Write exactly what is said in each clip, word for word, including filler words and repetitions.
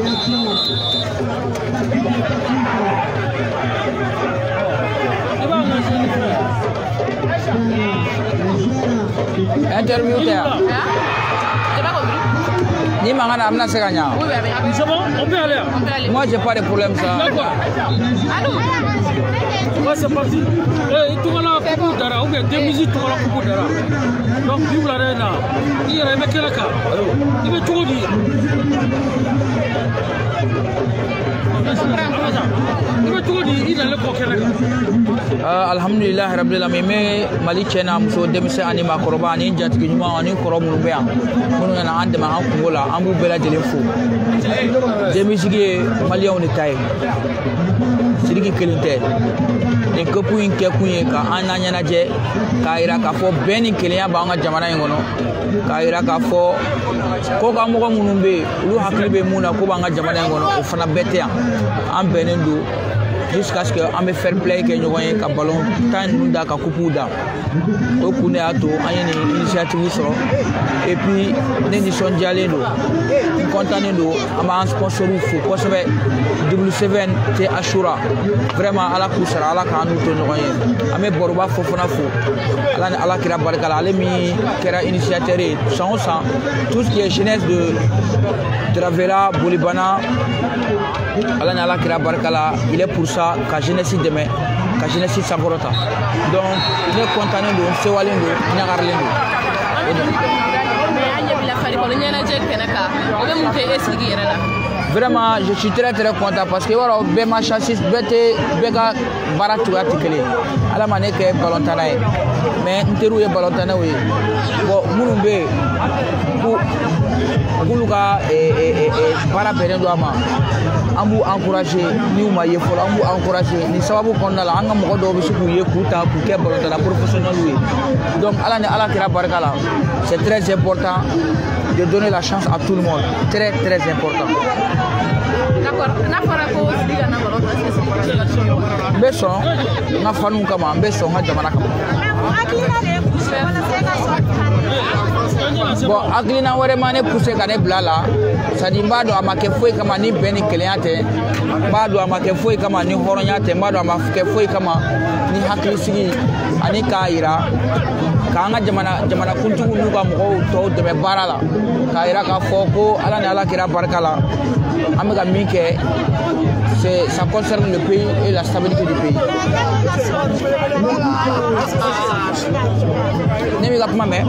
Interview there. Ni mangana amna seganya. C'est bon, on peut aller. Moi j'ai pas de problème ça. D'accord. Ouais, c'est parti. Eh, tu vas la coupe d'ara, ou bien deux musiques tu vas la coupe d'ara. Donc vive la reine. Il y a un mec qui est là. Il veut tout dire. Alhamdulillah rabbil alamin mali chena muso demse ani makoroba ani jatiki nyuma ani koromu be an munu na ande ma an kungola an bu bela jele fu demisigi mali on tay sirigi kelinte en kopu in ke kunye ka ananya na je ka ira ka fo beni keliya ba nga jamana ngono ka ira ka fo ko ka mo ko munu be lu hakli be muna ko ba nga jamana ngono o fana bete an benendo jusqu'à ce que on me fair play que nous voyons ka ballon tan nous da ka coupe da o kune ato ayene initiative so et puis ne ni son dialé do contané do ama sponsor fou ko sebe W seven te Ashura vraiment ala kusara ala ka anu to no voyons ame borba fofona fou ala ni ala kira barkala ale mi kera initiateur sans ça tout ce qui est jeunesse de Travela Bolibana ala ni ala kira barkala il est pour ça ka jeunesse demain ka jeunesse saborota donc il est content de se walendo nyagarlendo vraiment je suis très très content parce que voilà bema chassis bete bega baratu atikele ala mane ke balontana mais nteru e balontana we bo munumbe ku kuluka e e e para berendo ama ambu encourager ni uma ye folo ambu encourager ni sababu konna la anga mo do bisu ku ye kuta ku ke balontana professionnel we donc ala ne ala kira barkala c'est très important de donner la chance à tout le monde, très très important. D'accord, na fara ko diga na balo beso na fanu kama beso ha jamana kama bon aglina wore mane pousser kane blala sadi mbado amake foi kama ni beni kliente mbado amake foi kama ni horonyate mbado amake foi kama ni haklisigi ani kaira kanga jamana jamana kuntu nuga mo to de barala kaira ka foko ala ni ala kira barkala amega mike c'est ça concerne le pays et la stabilité du pays. Nemi ga mais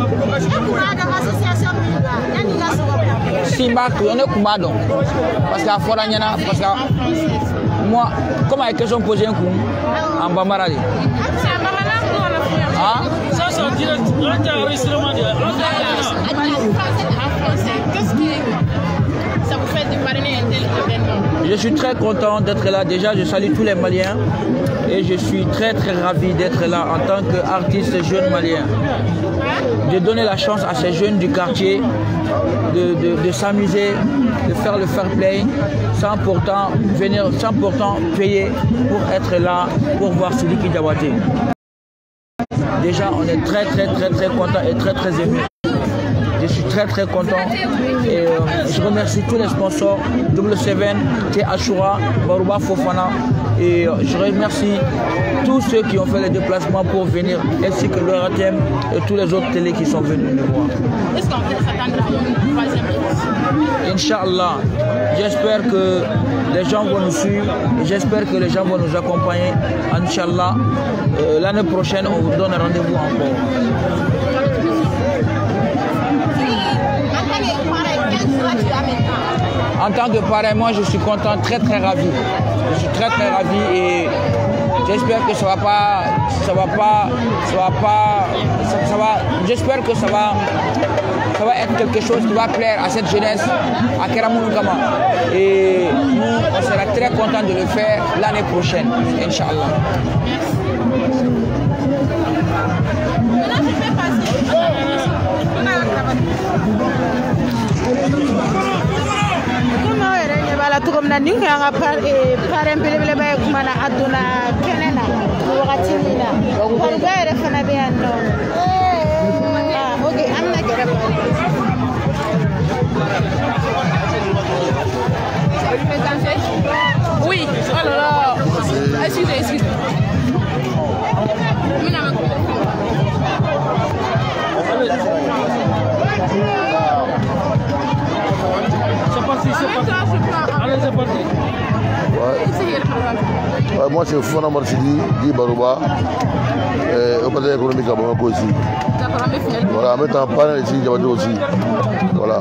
Simba on est Kumado parce que fora nyana parce que moi comment est question poser un coup en Bamarali. Ah ça c'est direct enregistrement de qu'est-ce qui ça vous fait de parrainer un tel événement? Je suis très content d'être là. Déjà, je salue tous les Maliens et je suis très très ravi d'être là en tant qu'artiste jeune malien. De donner la chance à ces jeunes du quartier de, de, de s'amuser, de faire le fair play, sans pourtant venir, sans pourtant payer pour être là, pour voir Sidiki Diabaté. Déjà, on est très très très très content et très très ému. Je suis très très content et euh, je remercie tous les sponsors W seven, T Ashura, Barouba Fofana et euh, je remercie tous ceux qui ont fait les déplacements pour venir ainsi que le R T M et tous les autres télés qui sont venus me voir. Est-ce qu'on peut s'attendre à une troisième édition? Inch'Allah, j'espère que les gens vont nous suivre et j'espère que les gens vont nous accompagner. Inch'Allah, euh, l'année prochaine on vous donne rendez-vous encore. En tant que parrain, moi je suis content, très très ravi. Je suis très très ravi et j'espère que ça va pas, ça va pas, ça va pas, ça, ça va. J'espère que ça va, ça va être quelque chose qui va plaire à cette jeunesse, à Keramounoukama. Et nous, on sera très content de le faire l'année prochaine, Inch'Allah. Comme na ninga nga parem bele bay kumana aduna kenena wakati mina paruga ere fana be anno ah okay amna gere Allez, c'est parti. Ouais. Ouais, moi, c'est Fona Marsidi, Guy Barouba, opérateur économique à Bamako aussi. Voilà, en même temps, parrain ici, Diabaté aussi. Voilà.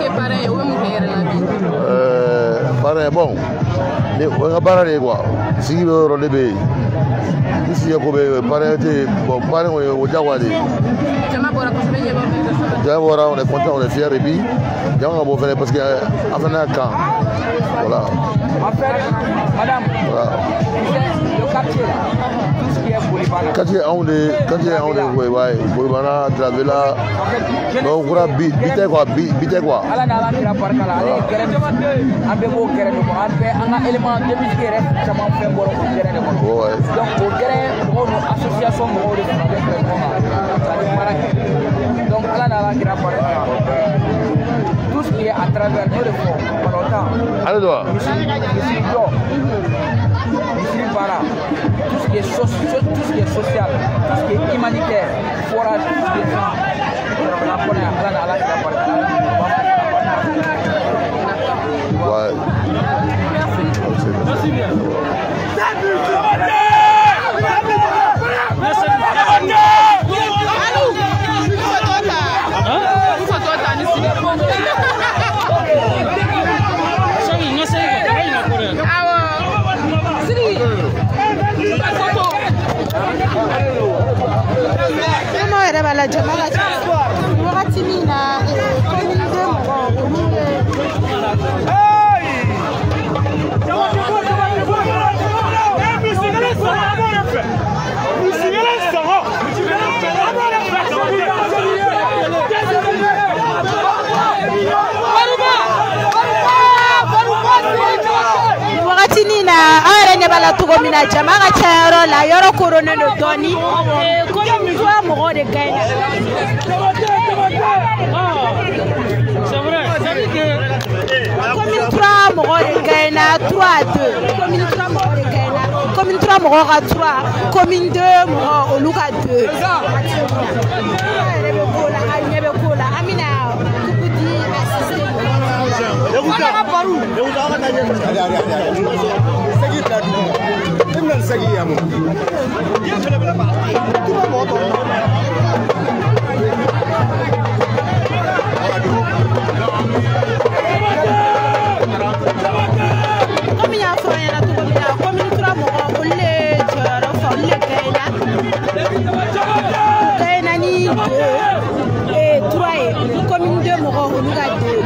Euh, parrain, bon. On a parlé quoi. Si vous avez des ici, il y a parrain, bon, parrain, on est Diawadi. Diawara, on est content, on est fiers et puis, Diawara, on va faire parce qu'il y a un camp. Voilà. En fait, madame, voilà. Le quartier, tout ce qui est Boulibana. Quartier, on est, quartier, on est, ouais, ouais, Boulibana, Travela, donc on a bité quoi, bité quoi. Ala na ala kira barka la, ala kere de, ambe bo kere de, ambe anga élément de musique kere, sama fait bolo kere de. Ouais. Donc au kere, on association mo de kere de, donc ala na ala kira barka. Tout ce qui est à travers nos réformes, pendant longtemps. Allez toi. Ici, ici, ici, para. Tout ce qui est social, tout ce qui est social, tout ce qui est humanitaire, forage, tout ce qui est ça. Ouais. Merci bien. la jamaa wakati mimi na community wakati nina arene bala tugomina jamaa chayoro la yoro korone no doni comme toi mo de gaina c'est vrai c'est que comme trois mo de gaina trois à deux comme trois mo de gaina comme trois mo à trois comme deux mo oluka deux amina kubudi assisté comme ya fo yana to comme ya comme ni tra mo ko le jara fo le kaina kaina ni et trois comme deux mo ko lu ga deux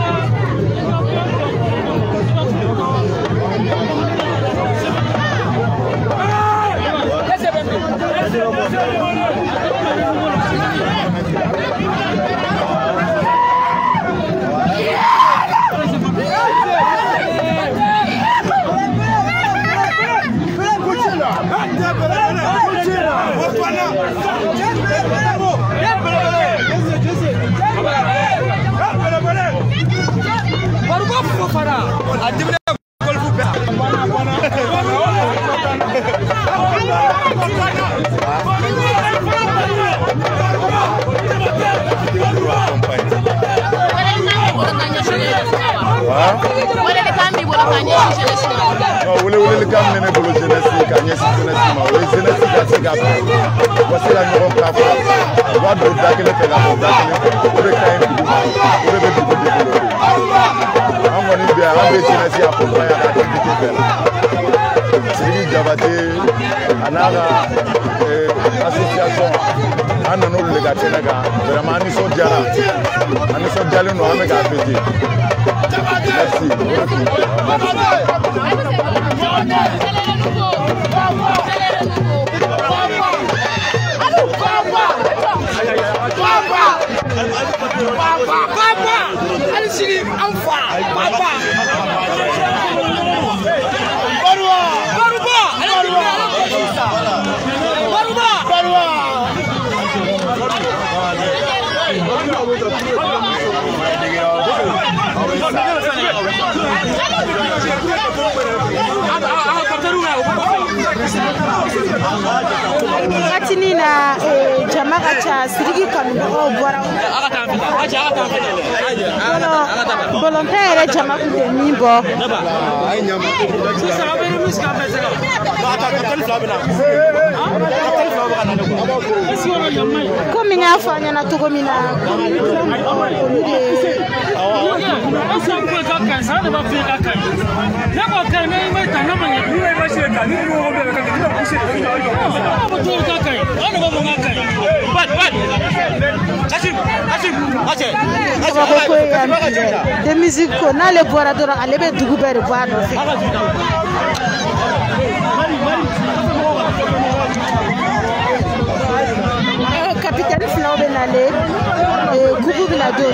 Wole wole le kam nene bolo jeunesse ka nyesi jeunesse ma wole jeunesse ka siga ba wasi la ñoro ka fa wa do dakele te la do dakele ko be kay ko be be ko de bolo an woni bi an be jeunesse ya ko ya ka de ko be Sidi Diabaté anara association an no le ga tena ga vraiment ni so diara an so diale no ame ga fete merci Ah, Magacha Sirigi Kambo Bora. Volontaire Jama Mibo. Coming out and I took me now. The music na le boradora alebe dugubere bado capitaine Flau benale kubu bila do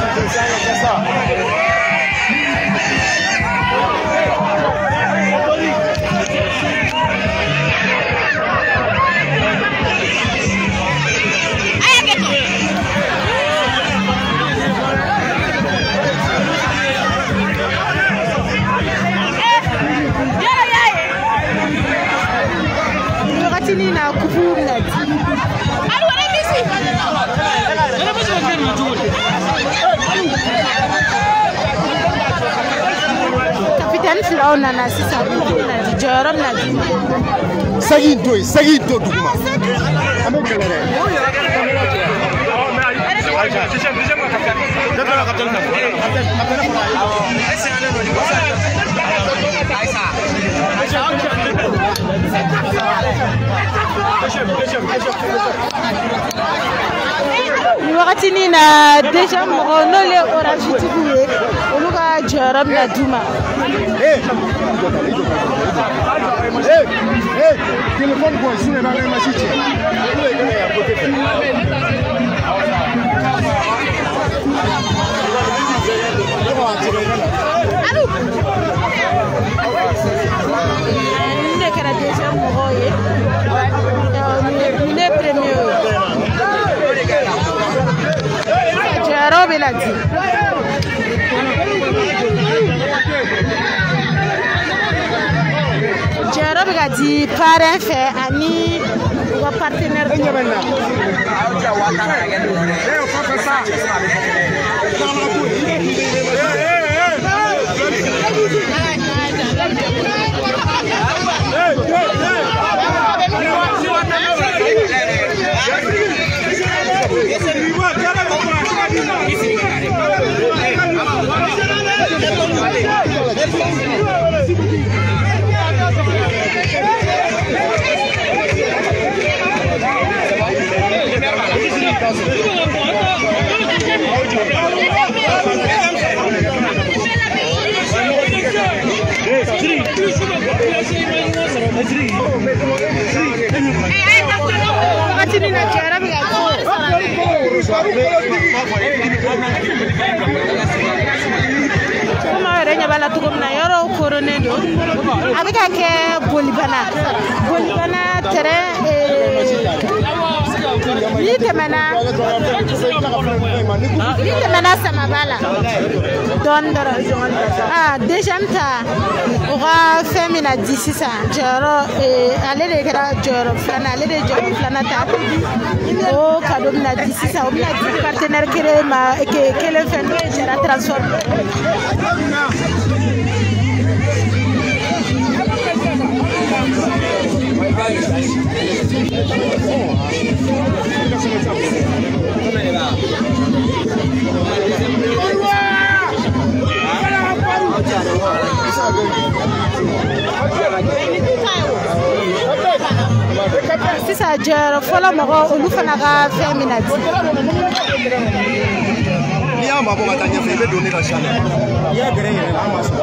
na kubu bila capitaine Flau na na sisa na jorom na sagi doy sagi do duguma wakati ni na deja mkono le orange tukuwe oluka jorom na duma eh eh eh téléphone ko sune ba ma chiche ile gele ya côté allô ne kara deja mkoye ni ne premier Jerobe la dit. Jerobe a dit parrain fait Annie ou partenaire. Kuma renya bala tukum na yoro coronado abika ke bolibana bolibana tere ni temana ni temana sama bala don dara ah déjà ta ora femina d'ici ça joro aller de kara joro flana aller de joro flana ta o kado na d'ici ça o na partenaire kere ma ke kele fen jara transform si ça jero fola mo olu fana ga feminine ni ama bo matanya fe be donner la chaleur ya gere yele la maso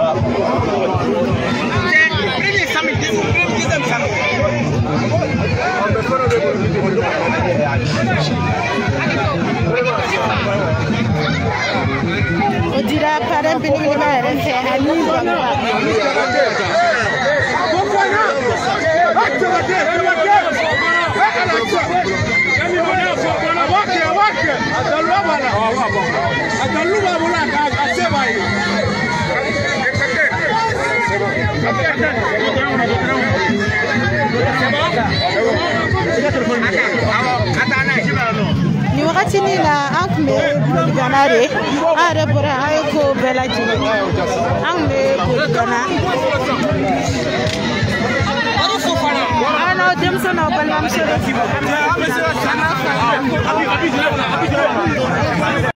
premier samedi deuxième samedi on dira parrain béni ma refe ani Atana wagati ni na an kun bɛ boligana de an yɛrɛ bɔra an ye ko bɛɛ lajɛlen an kun bɛ boligana an n'aw denmisɛn n'aw balimamuso de